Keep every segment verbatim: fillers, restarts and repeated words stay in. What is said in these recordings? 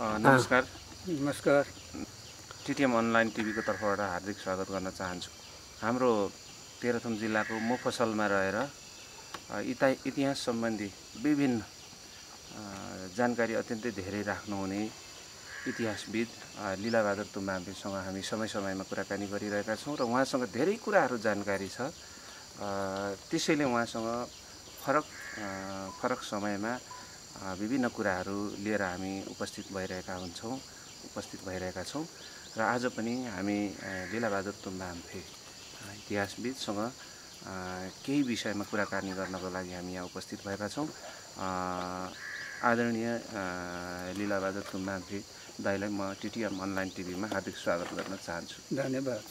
नमस्कार नमस्कार टिटिएम अनलाइन टिभीको तर्फबाट हार्दिक स्वागत गर्न चाहन्छु। हाम्रो तेह्रथुम जिल्लाको मोफसलमा रहेर इतिहास सम्बन्धी विभिन्न जानकारी अत्यन्तै धेरै राख्नुहुने इतिहासविद लीलाबहादुर तुम्बाम्फेसँग हामी समय समयमा कुराकानी गरिरहेका छौँ र उहाँसँग धेरै कुराहरू जानकारी छ। त्यसैले उहाँसँग फरक फरक समयमा विभिन्न कुराहरू लिएर हामी उपस्थित भइरहेका हुन्छौँ उपस्थित भइरहेका छौँ र आज पनि हामी लीलाबहादुर तुम्बाम्फे इतिहासविदसँग केही विषयमा कुराकानी गर्नको लागि हामी यहाँ उपस्थित भएका छौँ। आदरणीय लीलाबहादुर तुम्बाम्फे दाइलाई म टिटिएम अनलाइन टिभीमा हार्दिक स्वागत गर्न चाहन्छु। धन्यवाद।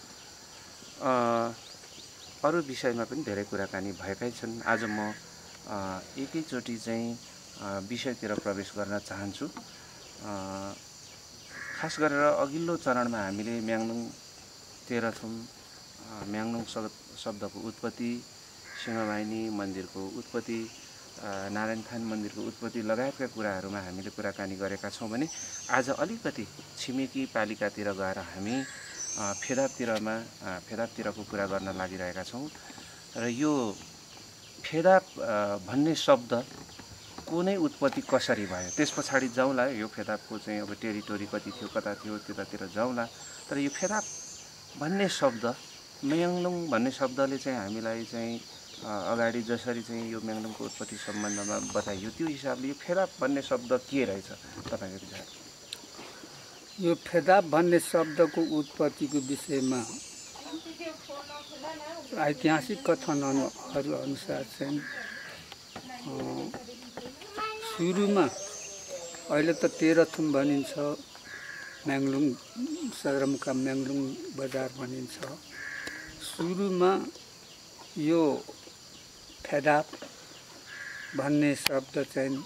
अरू विषयमा पनि धेरै कुराकानी भएकै छन्। आज म एकैचोटि चाहिँ विषयतिर प्रवेश गर्न चाहन्छु। खास गरेर अघिल्लो चरणमा हामीले म्याङलुङ तेह्रथुम म्याङलुङ शब्दको उत्पत्ति, सिंहवाहिनी मन्दिरको उत्पत्ति, नारायणथान मन्दिरको उत्पत्ति लगायतका कुराहरूमा हामीले कुराकानी गरेका छौँ भने आज अलिकति छिमेकी पालिकातिर गएर हामी फेदाबतिरमा फेदाबतिरको कुरा गर्न लागिरहेका छौँ र यो फेदाब भन्ने शब्द को नै उत्पत्ति कसरी भयो त्यस पछाडि जाउँला। यो फेदाबको चाहिँ अब टेरिटोरी कति थियो कता थियो त्यतातिर जाउँला। तर यो फेदाब भन्ने शब्द म्याङलुङ भन्ने शब्दले चाहिँ हामीलाई चाहिँ अगाडि जसरी चाहिँ यो म्याङलुङको उत्पत्ति सम्बन्धमा बताइयो त्यो हिसाबले यो फेदाब भन्ने शब्द के रहेछ तपाईँको विचार? यो फेदाब भन्ने शब्दको उत्पत्तिको विषयमा ऐतिहासिक कथनहरू अनुसार चाहिँ सुरुमा अहिले त तेह्रथुम भनिन्छ, म्याङलुङ सदरमुकाम म्याङलुङ बजार भनिन्छ। सुरुमा यो फेदाब भन्ने शब्द चाहिँ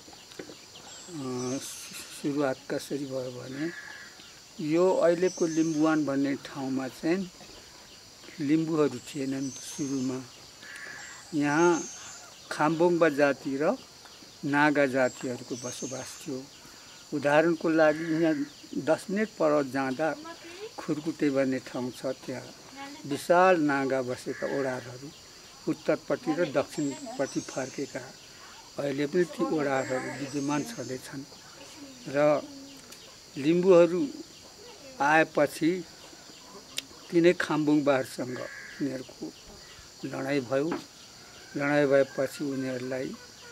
सुरुवात कसरी भयो भने यो अहिलेको लिम्बुवान भन्ने ठाउँमा चाहिँ लिम्बूहरू थिएनन्। सुरुमा यहाँ खाम्बोङ्बा जाति र नागा जातिहरूको बसोबास थियो। उदाहरणको लागि यहाँ दस मिनट पर जाँदा खुर्कुटे भन्ने ठाउँ छ, त्यहाँ विशाल नागा बसेका ओडारहरू उत्तरपट्टि र दक्षिणपट्टि फर्केका अहिले पनि ती ओडारहरू विद्यमान छँदैछन्। र लिम्बूहरू आएपछि तिनै खाम्बुङबाहरूसँग उनीहरूको लडाइँ भयो। लडाइँ भएपछि उनीहरूलाई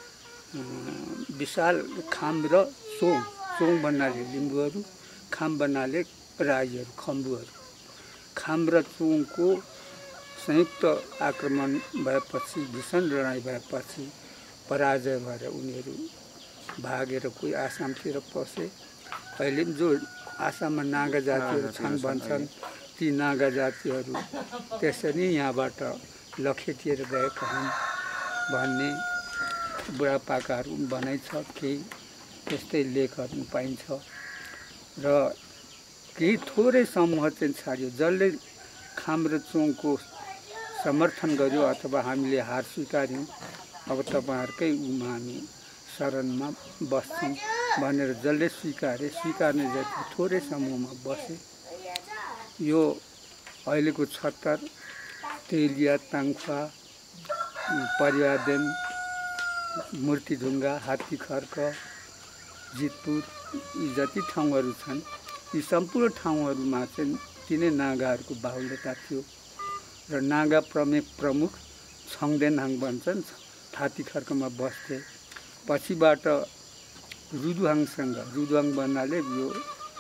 विशाल खाम र चोङ चोङ भन्नाले लिम्बूहरू, खाम भन्नाले राईहरू खम्बुहरू, खाम र चोङको संयुक्त आक्रमण भएपछि भीषण लडाइँ भएपछि पराजय भएर उनीहरू भागेर कोही आसामतिर पसे। अहिले जो आसाममा नागा जातिहरू छन् भन्छन् ती नागा जातिहरू त्यसरी यहाँबाट लखेटिएर गएका हुन् भन्ने बुढापाकाहरू भनाइ छ। केही त्यस्तै लेखहरू पाइन्छ र केही थोरै समूह चाहिँ छाड्यो जसले खाम र चोङको समर्थन गर्यो अथवा हामीले हार स्वीकार्यौँ, अब तपाईँहरूकै उमा हामी शरणमा बस्छौँ भनेर जसले स्वीकारे स्वीकार्ने जति थोरै समूहमा बसे। यो अहिलेको छत्तर, तेलिया, ताङफा, परिवारदेन, मूर्तिढुङ्गा, हात्तीखर्क, जितपुर यी जति ठाउँहरू छन् यी सम्पूर्ण ठाउँहरूमा चाहिँ तिनै नागाहरूको बाहुल्यता थियो र नागा प्रमुख प्रमुख छङदेनहाङ भन्छन् हात्तीखर्कमा बस्थे। पछिबाट रुदुहाङसँग, रुदुहाङ भन्नाले यो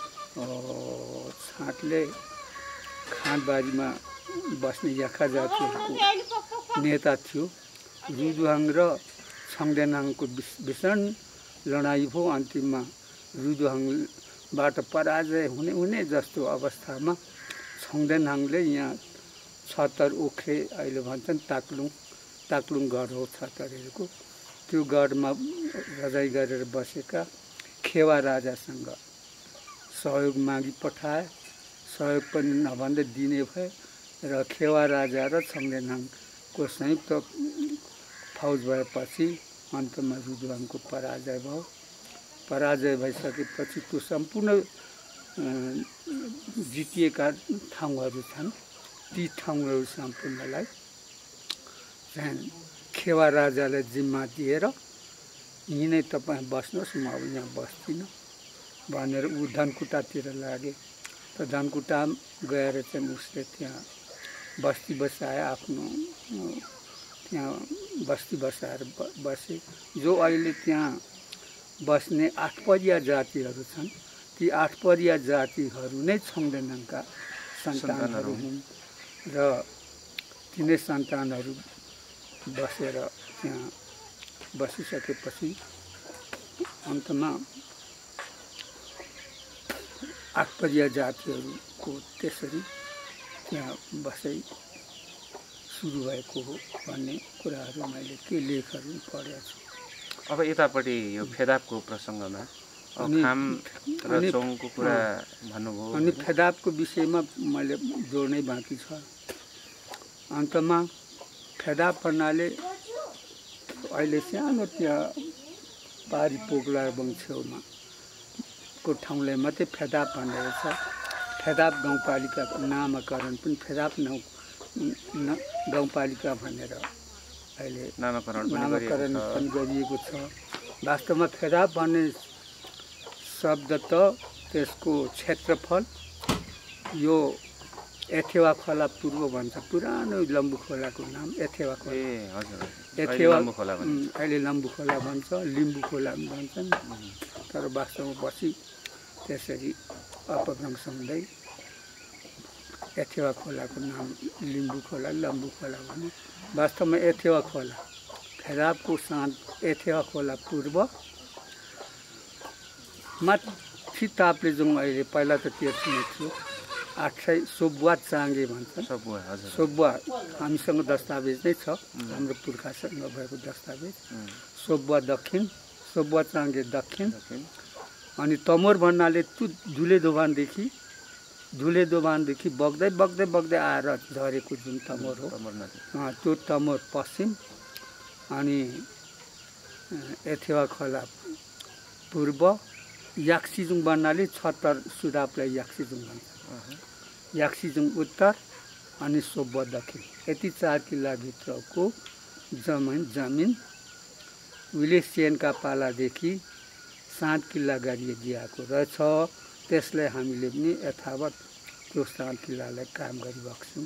छाँटले खाँदबारीमा बस्ने याखा जातिहरूको नेता थियो। रुदुहाङ र छङदेनहाङको भीषण लडाइँ भयो। अन्तिममा रुदुहाङबाट पराजय हुने हुने जस्तो अवस्थामा छङदेनहाङले यहाँ छत्तर ओख्रे अहिले भन्छन् ताक्लुङ ताक्लुङ गढ हो छत्तरहरूको, त्यो गढमा रजाइ गरेर बसेका खेवा राजासँग सहयोग मागी पठाए। सहयोग पनि नभन्दै दिने भए र खेवा राजा र छङदेनहाङको संयुक्त फौज भएपछि अन्तमा रुदुहाङको पराजय भयो। पराजय भइसकेपछि त्यो सम्पूर्ण जितिएका ठाउँहरू छन् ती ठाउँहरू सम्पूर्णलाई चाहिँ खेवा राजालाई जिम्मा दिएर यहीँ नै तपाईँ बस्नुहोस् म अब यहाँ बस्दिनँ भनेर ऊ धनकुटातिर लागे र धनकुटा गएर चाहिँ उसले त्यहाँ बस्ती बसाए आफ्नो त्यहाँ बस्ती बसाएर बसे जो अहिले त्यहाँ बस्ने आठपरिया जातिहरू छन् ती आठपरिया जातिहरू नै छौडेनका सन्तानहरू हुन् र तिनै सन्तानहरू बसेर त्यहाँ बसिसकेपछि अन्तमा आठपरिया जातिहरूको त्यसरी त्यहाँ बसाइ सुरु भएको हो भन्ने कुराहरू मैले के लेखहरू पढेको छु। अब यतापट्टि यो फेदाबको प्रसङ्गमा खाम र चौङको कुरा भन्नुभयो अनि फेदाबको विषयमा मैले जोड्नै बाँकी छ। अन्तमा फेदाब भन्नाले अहिले सानो त्यहाँ पारी पोगला बङ छेउमा को ठाउँलाई मात्रै फेदाब भनेर छ। फेदाब गाउँपालिकाको नामकरण पनि फेदाब नौ गाउँपालिका भनेर अहिले नामकरण नामकरण पनि गरिएको छ। वास्तवमा फेदाब भन्ने शब्द त त्यसको क्षेत्रफल यो एथेवा खोला पूर्व भन्छ पुरानो लम्बु खोलाको नाम एथेवा खोला। ए हजुर एथेवा अहिले लम्बु खोला भन्छ लिम्बू खोला पनि भन्छन् तर वास्तवमा पछि त्यसरी अपभ्रंश हुँदै एथेवा खोलाको नाम लिम्बू खोला लम्बू खोला भने वास्तवमा एथेवा खोला फेदाबको साँध एथेवा खोला पूर्व माथि ताप्लेजुङ अहिले पहिला त तेर्सिने थियो आठ सय सोबुवा चाङ्गे भन्छ सोबुवा हामीसँग दस्तावेज नै छ हाम्रो पुर्खासँग भएको दस्तावेज सोबुवा दक्षिण सोबुवा चाङ्गे दक्षिण अनि तमोर भन्नाले त्यो धुले दोभानदेखि धुले दोभानदेखि बग्दै बग्दै बग्दै आएर झरेको जुन तमोर हो त्यो तमोर पश्चिम अनि एथेवा खोला पूर्व याक्सिजुङ भन्नाले छत्तर सुदापलाई याक्सिजुङ भन्छ याक्सिजुङ उत्तर अनि सोबुवा दक्षिण यति चार किल्लाभित्रको जमिन जमिन विलेसियनका पालादेखि सात किल्ला गरिदिएको रहेछ। त्यसलाई हामीले पनि यथावत त्यो सात किल्लालाई काम गरिबक्छौँ।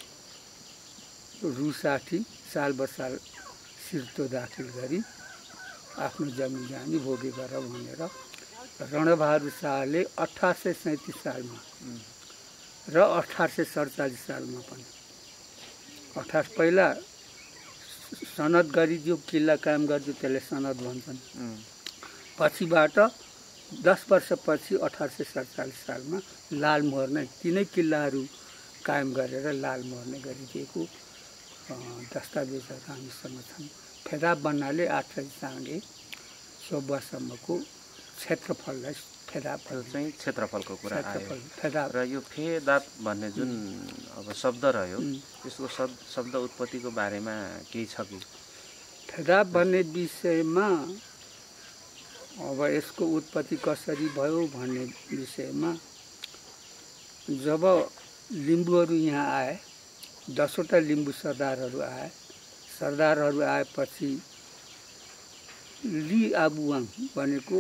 रु साठी साल बसाल सिर्तो दाखिल गरी आफ्नो जमिन जानी भोगे गर भनेर रणबहादुर शाहले अठार सय सैँतिस सालमा र अठार सय सडचालिस सालमा पनि अठार पहिला सनद गरिदियो किल्ला कायम गरिदियो त्यसलाई सनद भन्छन्। पछिबाट दस वर्षपछि अठार सय सडचालिस सालमा लालमोहर नै तिनै किल्लाहरू कायम गरेर लालमोहर नै गरिदिएको दस्तावेजहरू हामीसँग छन्। फेदाब भन्नाले आठ सय चाङ्गे सोबुवासम्मको क्षेत्रफललाई फेदाब चाहिँ क्षेत्रफलको कुरा आयो फेदाब र यो फेदाब भन्ने जुन अब शब्द रह्यो त्यसको शब्द शब्द उत्पत्तिको बारेमा केही छ कि? फेदाब भन्ने विषयमा अब यसको उत्पत्ति कसरी भयो भन्ने विषयमा जब लिम्बूहरू यहाँ आए दसवटा लिम्बू सरदारहरू आए सरदारहरू आएपछि ली आबुवाङ भनेको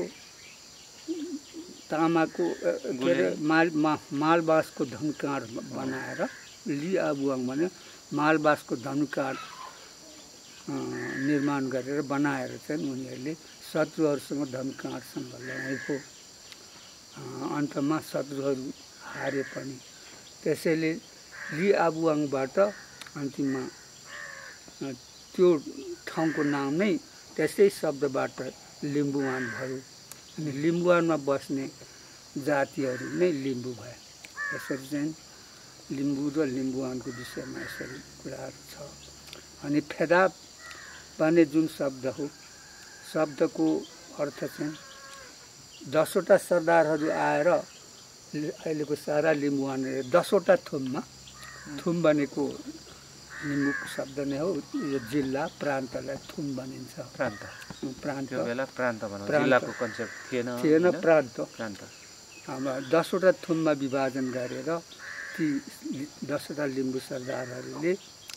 तामाको के अरे माल मा मालबासको धनुकाँड बनाएर ली आबुवाङ भने मालबासको धनुकाँड निर्माण गरेर बनाएर चाहिँ उनीहरूले शत्रुहरूसँग धनुकाँडसँग लडाइँ भयो। अन्तमा शत्रुहरू हारे पनि त्यसैले ली आबुवाङबाट अन्तिममा त्यो ठाउँको नाम नै त्यसै शब्दबाट लिम्बुवान भयो अनि लिम्बुवानमा बस्ने जातिहरू नै लिम्बू भए। यसरी चाहिँ लिम्बू र लिम्बुवानको विषयमा यसरी कुराहरू छ। अनि फेदाब भन्ने जुन शब्द हो शब्दको अर्थ चाहिँ दसवटा सरदारहरू आएर अहिलेको सारा लिम्बुवानले दसवटा थुममा थुम भनेको लिम्बूको शब्द नै हो। यो जिल्ला प्रान्तलाई थुम भनिन्छ। प्रान्त प्रान्त त्यो बेला प्रान्त भनौँ, प्रान्त। जिल्लाको कन्सेप्ट थिएन थिएन, होइन? प्रान्त। प्रान्त अब दसवटा थुममा विभाजन गरेर ती दसवटा लिम्बू सरदारहरूले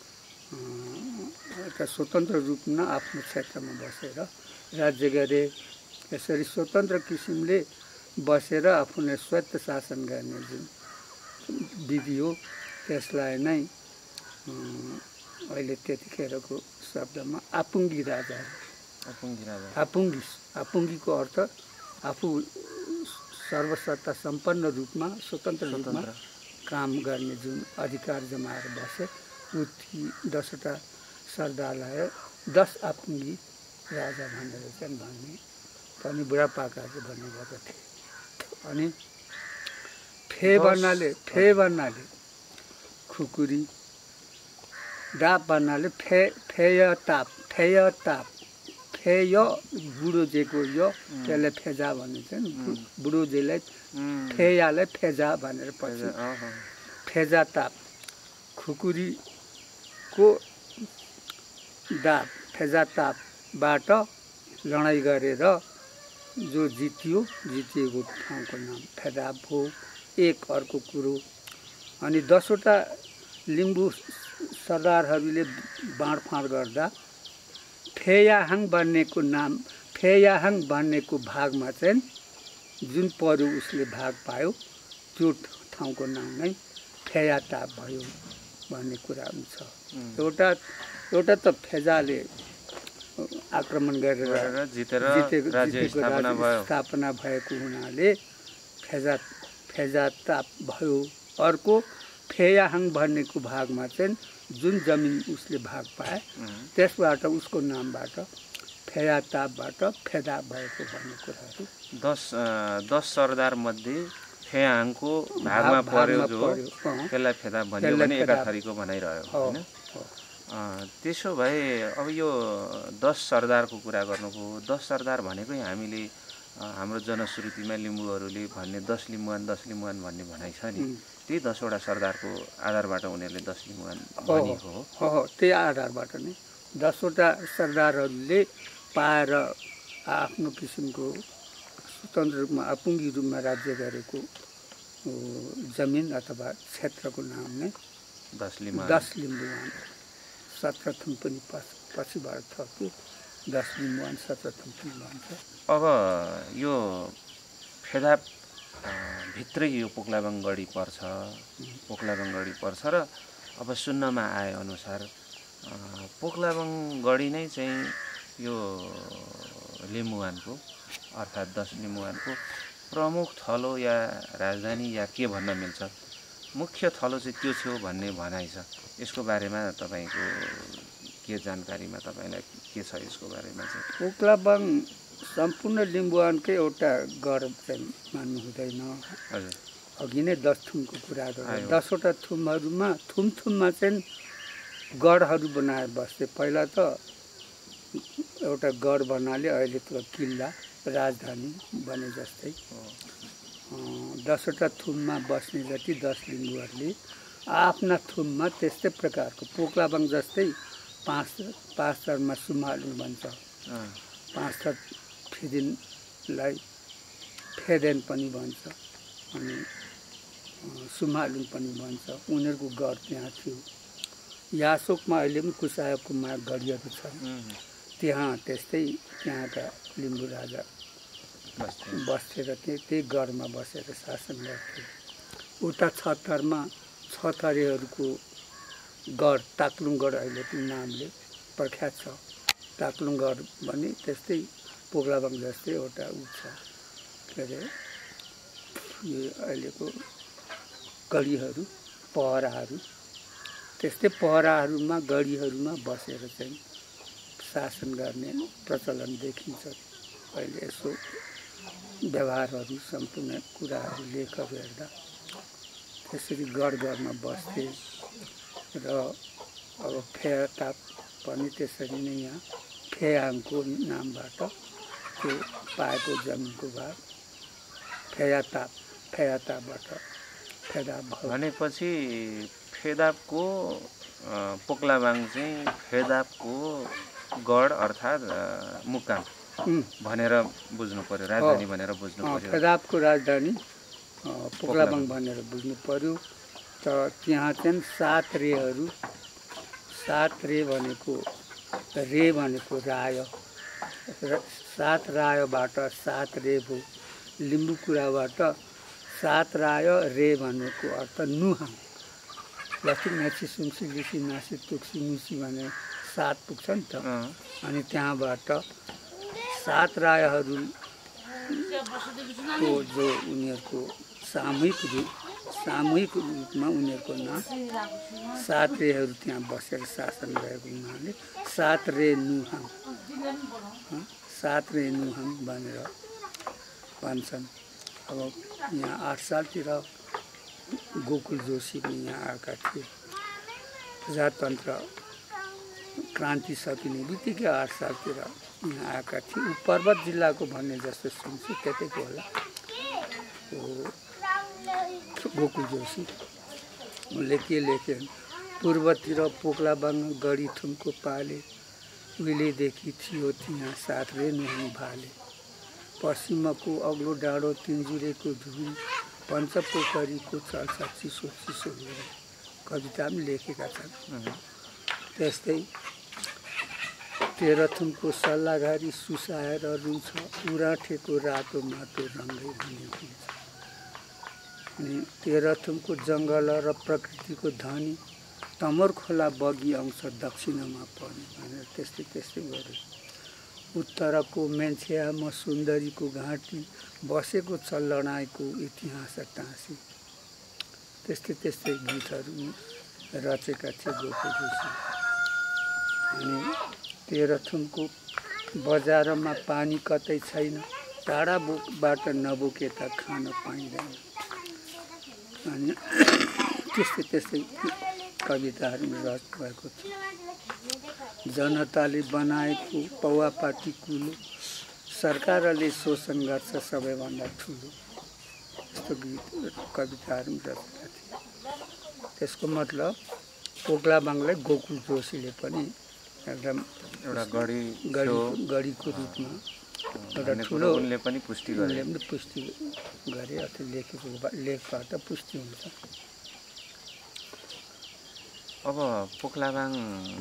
एउटा स्वतन्त्र रूपमा आफ्नो क्षेत्रमा बसेर राज्य गरे। यसरी स्वतन्त्र किसिमले बसेर आफूले स्वायत्त शासन गर्ने जुन विधि हो त्यसलाई नै अहिले त्यतिखेरको शब्दमा आपुङ्गी राजाहरू आपुङ्गी राजा आपुङ्गी आपुङ्गीको अर्थ आफू सर्वसत्ता सम्पन्न रूपमा स्वतन्त्र रूपमा काम गर्ने जुन अधिकार जमाएर बसे ऊ ती दसवटा सरदारलाई दस आपुङ्गी राजा भनेर चाहिँ भन्ने पनि बुढापाकाले भन्ने गरेका थिए। अनि फे भन्नाले फे भन्नाले खुकुरी, डाप भन्नाले फे फेय ताप फेय ताप फेय बुढोजेको यो त्यसलाई फेजा भनिन्छ नि। बुढोजेलाई फेयालाई फेजा भनेर पछि फेजा ताप खुकुरीको दाप फेजा तापबाट लडाइँ गरेर जो जितियो जितिएको ठाउँको नाम फेदाप हो। एक अर्को कुरो अनि दसवटा लिम्बू सरदारहरूले बाँडफाँड गर्दा फेयाहाङ भन्नेको नाम फेयाहाङ भन्नेको भागमा चाहिँ जुन पर्यो उसले भाग पायो त्यो ठाउँको नाम नै फेयाताप भयो भन्ने कुरा छ। एउटा एउटा त फेजाले आक्रमण गरेर जितेर जितेको राज्य स्थापना भयो स्थापना भएको हुनाले फेजा फेजाताप भयो। अर्को फेयाहाङ भन्नेको भागमा चाहिँ जुन जमिन उसले भाग पाए त्यसबाट उसको नामबाट फेयातापबाट फेदा भएको भन्ने कुराहरू दस दस सरदार मध्ये फेयाहाङको भागमा पर्यो जो त्यसलाई फेदा भन्यो भने एका थरीको भनाइरह्यो होइन। त्यसो भए अब यो दस सरदारको कुरा गर्नुभयो। दस सरदार भनेकै हामीले हाम्रो जनश्रुतिमा लिम्बूहरूले भन्ने दस लिम्बुवान दस लिम्बुवान भन्ने भनाइ छ नि, त्यही दसवटा सरदारको आधारबाट उनीहरूले दस लिम्बुवान भनेको हो। हो त्यही आधारबाट नै दसवटा सरदारहरूले पाएर आफ्नो किसिमको स्वतन्त्र रूपमा आपुङ्गी रूपमा राज्य गरेको जमिन अथवा क्षेत्रको नाम नै दस लिम्बुवान दस लिम्बुवान सत्रथुम पनि पछिबाट थप्यो दस लिम्बुवान सत्रथुम पनि भन्छ। अब यो फेदाप भित्रै यो पोक्लाबाङ गढी पर्छ पोक्लाबाङ गढी पर्छ र अब सुन्नमा आए अनुसार पोक्लाबाङ गढी नै चाहिँ यो लिम्बुवानको अर्थात् दस लिम्बुवानको प्रमुख थलो या राजधानी या के भन्न मिल्छ, मुख्य थलो चाहिँ त्यो थियो भन्ने भनाइ छ। यसको बारेमा तपाईँको के जानकारीमा तपाईँलाई के छ यसको बारेमा चाहिँ? पोक्लाबाङ सम्पूर्ण लिम्बुवानकै एउटा गढ चाहिँ मान्नु हुँदैन। हजुर अघि नै दस थुमको कुरा गर्दा दसवटा थुमहरूमा थुम थुममा चाहिँ गढहरू बनाएर बस्थे। पहिला त एउटा गढ भन्नाले अहिले त किल्ला राजधानी बने जस्तै दसवटा थुममा बस्ने जति दस लिम्बूहरूले आफ्ना थुममा त्यस्तै प्रकारको पोक्लाबाङ जस्तै पाँच पाँच थरमा सुमालुङ भन्छ, पाँच थर फिदिनलाई फेदेन पनि भन्छ अनि सुमालुङ पनि भन्छ। उनीहरूको गढ त्यहाँ थियो। यासोकमा अहिले पनि कुसायकमा गढीहरू छन्, त्यहाँ त्यस्तै त्यहाँका लिम्बू राजा बस्थे र त्यही गढमा बसेर शासन गर्थे। उता छथरमा छथरीहरूको गढ ताक्लुङगढ अहिले पनि नामले प्रख्यात छ। ताक्लुङगढ भने त्यस्तै पोक्लाबाङ जस्तै एउटा ऊ छ के अरे यो अहिलेको गढीहरू पहराहरू त्यस्तै पहराहरूमा गढीहरूमा बसेर चाहिँ शासन गर्ने प्रचलन देखिन्छ। अहिले यसो व्यवहारहरू सम्पूर्ण कुराहरू लेखहरू हेर्दा त्यसरी गढ गढमा बस्थे र अब फेयाताप पनि त्यसरी नै यहाँ फेयाङको नामबाट त्यो पाएको जमिनको भाग फेयाताप फेयातापबाट फेदाप भयो। भनेपछि फेदापको पोक्लाबाङ चाहिँ फेदापको गढ अर्थात् मुकाम भनेर बुझ्नु पर्यो, राजधानी भनेर बुझ्नु पर्यो। फेदापको राजधानी पोक्लाबाङ भनेर बुझ्नु पर्यो। त त्यहाँ चाहिँ सात रेहरू, सात रे भनेको रे भनेको राय, सात रायबाट सात रे भयो। लिम्बू कुराबाट सात राय रे भनेको अर्थ नुहाङ, जस्तै मेची सुम्सी लिसी नासी तुक्सी मुसी भने सात पुग्छ नि त। अनि त्यहाँबाट सात रायहरूको जो उनीहरूको सामूहिक रूप सामूहिक रूपमा उनीहरूको नाम सात रेहरू त्यहाँ बसेर शासन गरेको हुनाले सात रे नुहाङ, सात रे नुहाङ भनेर भन्छन्। अब यहाँ आठ सालतिर गोकुल जोशी पनि यहाँ आएका थिए। प्रजातन्त्र क्रान्ति सकिने बित्तिकै आठ सालतिर यहाँ आएका थिए। ऊ पर्वत जिल्लाको भन्ने जस्तो सुन्छु, त्यतैको होला गोकुल जोशी। उनले के लेखे, पूर्वतिर पोक्लाबाङ गढी थुम्को पाले, उहिलेदेखि थियो त्यहाँ सात रे नुहाङ भाले। पश्चिमको अग्लो डाँडो तिनजुरेको धुरी, पञ्चपोखरीको चल्छ चिसो चिसो हुरी। कविता पनि लेखेका छन्। त्यस्तै तेह्रथुमको सल्लाघारी सुसाएर रुन्छ, उराठेको रातो माटो रङ्गै हुने हुन्छ। अनि तेह्रथुमको जङ्गल र प्रकृतिको धनी, तमोर खोला बगी आउँछ दक्षिणमा पर्ने भनेर त्यस्तै त्यस्तै गरे। उत्तरको मेन्छ्यामा सुन्दरीको घाँटी, बसेको छ लडाइँको इतिहास टाँसी। त्यस्तै त्यस्तै गीतहरू रचेका थिए गोकुल जोशी। अनि तेह्रथुमको बजारमा पानी कतै छैन, टाढाबाट नबोके त खान पाइँदैन। अनि त्यस्तै त्यस्तै कविताहरू रच भएको छ। जनताले बनाएको पौवापाती कुलो, सरकारले शोषण गर्छ सबैभन्दा ठुलो। यस्तो गीत कविताहरू रचेका थिए। त्यसको मतलब पोक्लाबाङलाई गोकुल जोशीले पनि एकदम एउटा गढी गढीको रूपमा एउटा ठुलो उनले पनि पुष्टि गरे उनले पुष्टि गरे अथवा लेखेको लेखबाट पुष्टि हुन्छ। अब पोक्लाबाङ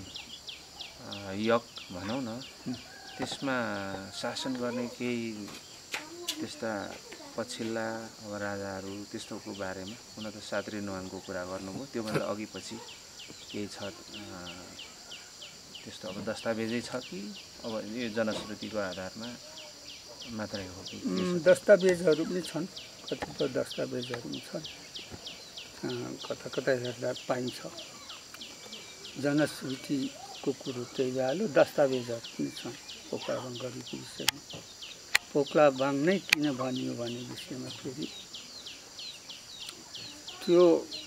यक भनौँ न, त्यसमा शासन गर्ने केही त्यस्ता पछिल्ला अब राजाहरू त्यस्तोको बारेमा, हुन त सात रे नुहाङको कुरा गर्नुभयो, त्योभन्दा अघि पछि केही छ त्यस्तो अब दस्तावेजै छ कि अब यो जनश्रुतिको आधारमा मात्रै हो कि? दस्तावेजहरू पनि छन्, कतिपय दस्तावेजहरू पनि छन्, कता कता हेर्दा पाइन्छ। जनश्रुतिको कुरो त्यही भइहाल्यो, दस्तावेजहरू पनि छन् पोक्लाबाङ गढीको विषयमा। पोक्लाबाङ नै किन भनियो भन्ने विषयमा फेरि त्यो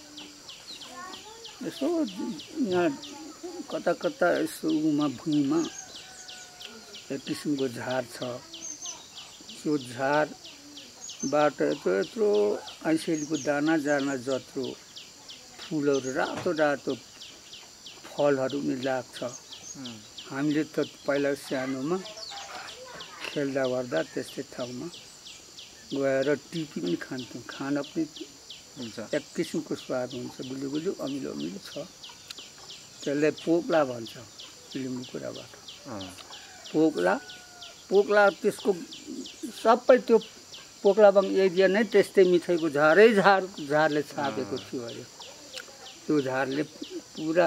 यसो यहाँ कता कता यसो उमा भुइँमा एक किसिमको झार छ। त्यो झारबाट यत्रो यत्रो ऐसेलीको दाना जाना जत्रो फुलहरू, रातो रातो फलहरू पनि लाग्छ। हामीले त पहिला सानोमा खेल्दा वर्दा त्यस्तै ठाउँमा गएर टिपी पनि खान्थ्यौँ। खान पनि हुन्छ, एक किसिमको स्वाद हुन्छ, गुलियो गुलियो अमिलो अमिलो छ। त्यसलाई पोक्ला भन्छ लिम्बू कुराबाट। पोक्ला पोक्ला त्यसको सबै त्यो पोक्लाबाङ एरिया नै त्यस्तै मिठाईको झारै झार झारले छापेको थियो अरे। त्यो झारले पुरा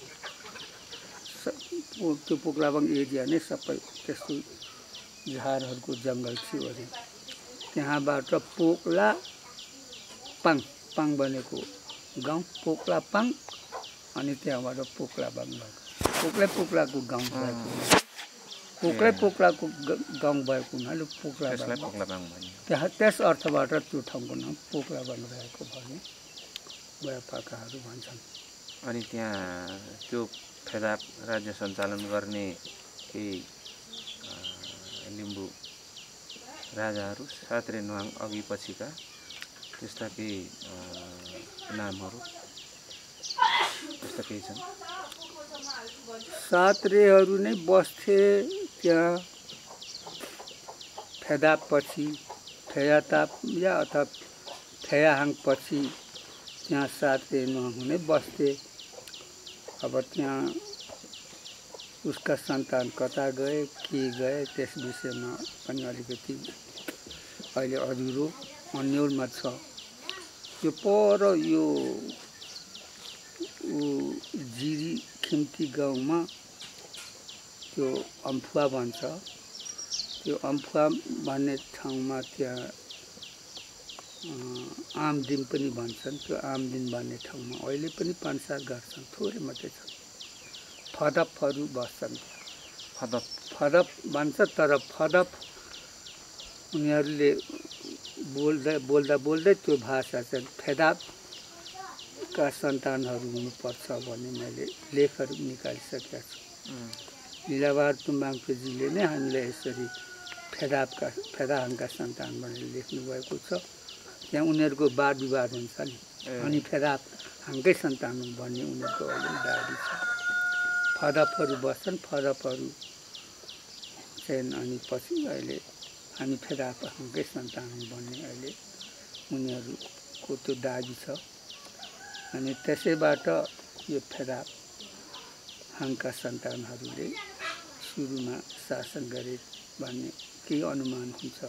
त्यो पोक्लाबाङ एरिया नै सबै त्यस्तो झारहरूको जङ्गल थियो अरे। त्यहाँबाट पोक्ला पाङ, पाङ भनेको गाउँ, पोक्ला पाङ, अनि त्यहाँबाट पोक्लाबाङ भएको। पोक्लै पोक्लाको गाउँ भएको, पोक्लै पोक्लाको गाउँ भएको हुनाले पोक्लाबाङ भन्यो। त्यहाँ त्यस अर्थबाट त्यो ठाउँको नाम पोक्लाबाङ रहेको भन्ने बुढापाकाहरू भन्छन्। अनि त्यहाँ त्यो फेदाप राज्य सञ्चालन गर्ने केही लिम्बू राजाहरू, सात रे नुहाङ अघि पछिका त्यस्ता केही नामहरू, त्यस्ता त केही छन्? सात्रेहरू नै बस्थे त्यहाँ फेदापछि, फेयाताप या अथवा फेयाहाङपछि त्यहाँ सात्रे नहुने बस्थे। अब त्यहाँ उसका सन्तान कता गए के गए त्यस विषयमा पनि अलिकति अहिले अधुरो अन्यलमा छ। यो पर यो जिरी खिम्ती गाउँमा त्यो अम्फुवा भन्छ। त्यो अम्फुवा भन्ने ठाउँमा त्यहाँ आमदिन पनि भन्छन्। त्यो आमदिन भन्ने ठाउँमा अहिले पनि पाँच सात घर छन्, थोरै मात्रै छन्। फदपहरू बस्छन्। फदप फदप भन्छ, तर फदप उनीहरूले बोल्दा बोल्दा बोल्दै त्यो भाषा चाहिँ फेदापका सन्तानहरू हुनुपर्छ भन्ने मैले लेखहरू निकालिसकेका छु। लीलाबहादुर तुम्बाङपेजीले नै हामीलाई यसरी फेदापका फेदाहाङका सन्तान भनेर लेख्नुभएको छ। त्यहाँ उनीहरूको वाद विवाद हुन्छ नि, अनि फेदाहाङकै सन्तान हुन् भन्ने उनीहरूको अहिले दाबी छ। फदपहरू बस्छन्, फदपहरू चाहिँ अनि पछि अहिले हामी फेदाहाङकै सन्तान हौँ भन्ने अहिले उनीहरूको त्यो दाबी छ। अनि त्यसैबाट यो फेदाहाङका सन्तानहरूले सुरुमा शासन गरे भन्ने केही अनुमान हुन्छ।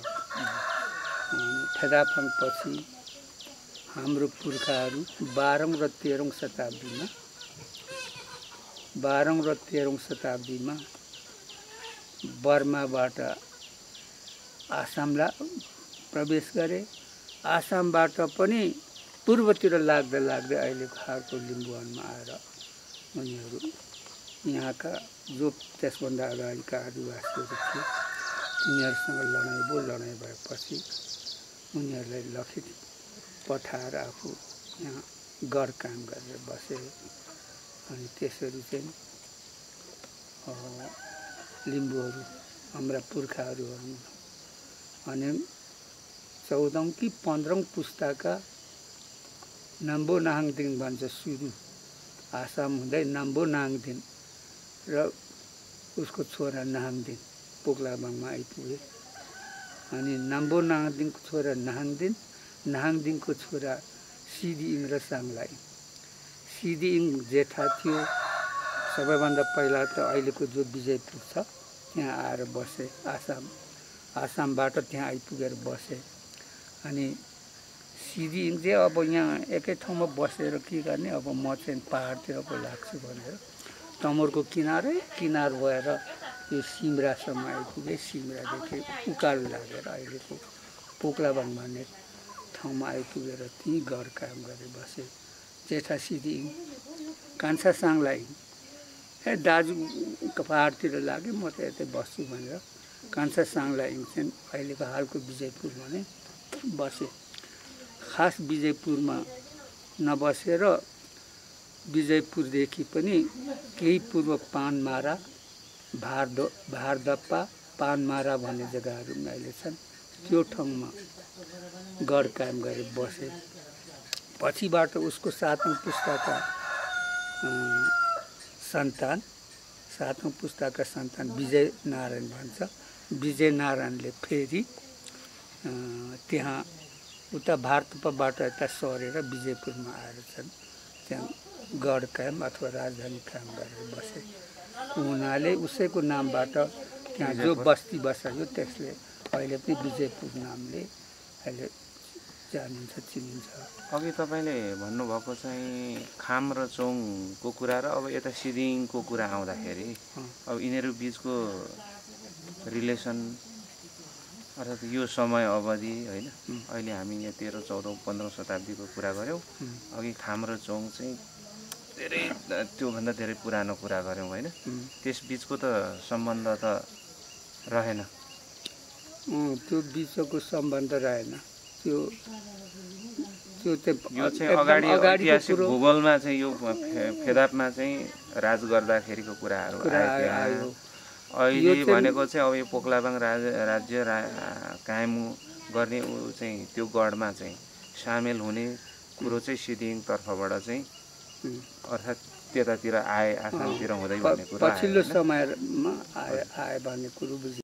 फेदाहाङपछि हाम्रो पुर्खाहरू बाह्रौँ र तेह्रौँ शताब्दीमा बाह्रौँ र तेह्रौँ शताब्दीमा बर्माबाट आसामलाई प्रवेश गरे। आसामबाट पनि पूर्वतिर लाग्दा लाग्दै अहिलेको खालको लिम्बुवानमा आएर उनीहरू यहाँका जो त्यसभन्दा अगाडिका आदिवासीहरू थिए तिनीहरूसँग लडाइँ भयो। लडाइँ भएपछि उनीहरूलाई लखित पठाएर आफू यहाँ गढ कायम गरेर बसे। अनि त्यसरी चाहिँ लिम्बूहरू हाम्रा पुर्खाहरू हुन्। अनि चौधौँ कि पन्ध्रौँ पुस्ताका नम्बो नाङदिन भन्छ सुरु आसाम हुँदै नम्बो नाङदिन र उसको छोरा नाङदिन पोक्लाबाङमा आइपुगे। अनि नम्बो नाङदिनको छोरा नाङदिन, नाङदिनको छोरा सिदिइङ र साङलाई। सिदिइङ जेठा थियो। सबैभन्दा पहिला त अहिलेको जो विजयपुर छ त्यहाँ आएर बसे। आसाम आसामबाट त्यहाँ आइपुगेर बसे। अनि सिदिइङ चाहिँ अब यहाँ एकै ठाउँमा बसेर के गर्ने, अब म चाहिँ पहाडतिर पो लाग्छु भनेर तमोरको किनारै किनार भएर यो सिमरासम्म आइपुगे। सिमरादेखि उकालो लागेर अहिलेको पोक्लाबाङ भन्ने ठाउँमा आइपुगेर त्यहीँ घर कायम गरेर बसे। जेठा सिदिइङ, कान्छा साङलाई ए दाजु पहाडतिर लाग्यो म त यतै बस्छु भनेर कान्छा साङलाई चाहिँ अहिलेको हालको विजयपुर भने बसे। खास विजयपुरमा नबसेर विजयपुरदेखि पनि केही पूर्व पानमारा, भारद भारदप्पा, पानमारा भन्ने जग्गाहरू पनि अहिले छन्। त्यो ठाउँमा गढ कायम गरेर बसे। पछिबाट उसको सातौँ पुस्ताका सन्तान सातौँ पुस्ताका सन्तान विजय नारायण भन्छ। विजय नारायणले फेरि त्यहाँ उता भारतबाट यता सरेर विजयपुरमा आएर छन् त्यहाँ गढ कायम अथवा राजधानी कायम गरेर बसे। हुनाले उसैको नामबाट त्यहाँ जो बस्ती बसायो त्यसले अहिले पनि विजयपुर नामले अहिले जानिन्छ, चिनिन्छ। अघि तपाईँले भन्नुभएको चाहिँ खाम र चोङको कुरा र अब यता सिदिङको कुरा आउँदाखेरि अब यिनीहरू बिचको रिलेसन अर्थात् यो समय अवधि होइन, अहिले हामी यहाँ तेह्र चौधौँ पन्ध्रौँ शताब्दीको कुरा गऱ्यौँ। अघि खाम र चोङ चाहिँ धेरै त्योभन्दा धेरै पुरानो कुरा गऱ्यौँ होइन। त्यस बिचको त सम्बन्ध त रहेन। त्यो बिचको सम्बन्ध रहेन। त्यो त्यो यो चाहिँ अगाडि ऐतिहासिक भूगोलमा चाहिँ यो फेदापमा चाहिँ राज गर्दाखेरिको कुराहरू आयो। अहिले भनेको चाहिँ अब यो पोक्लाबाङ राज राज्य रा कायम गर्ने ऊ चाहिँ त्यो गढमा चाहिँ सामेल हुने कुरो चाहिँ सिदिङ तर्फबाट चाहिँ अर्थात् त्यतातिर आए आसामतिर हुँदै भन्ने कुरा पछिल्लो समयमा आए आए भन्ने कुरो बुझिन्छ।